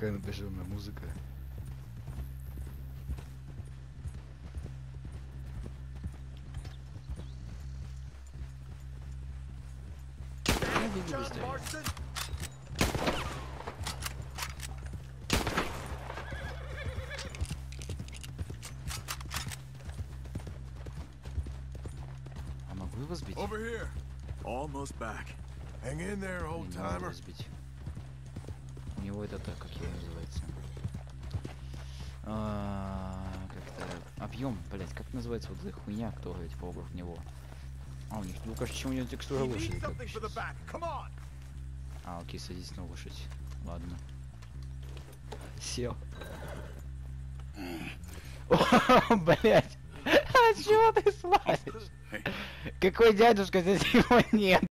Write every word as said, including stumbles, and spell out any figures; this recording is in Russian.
такая напряженная музыка. А могу его сбить? Over here. Almost back. Hang in there, old Не могу его timer. сбить. У него это так, как его называется. А, как-то объем, блять, как называется вот эта хуйня, кто типа вокруг него? А у них, ну кажется, чем у него текстура лошади. Как сейчас. А, окей, садись на лошадь. Ладно. Сел. О, блять! А чего ты смотришь? Какой дядюшка, здесь его нет?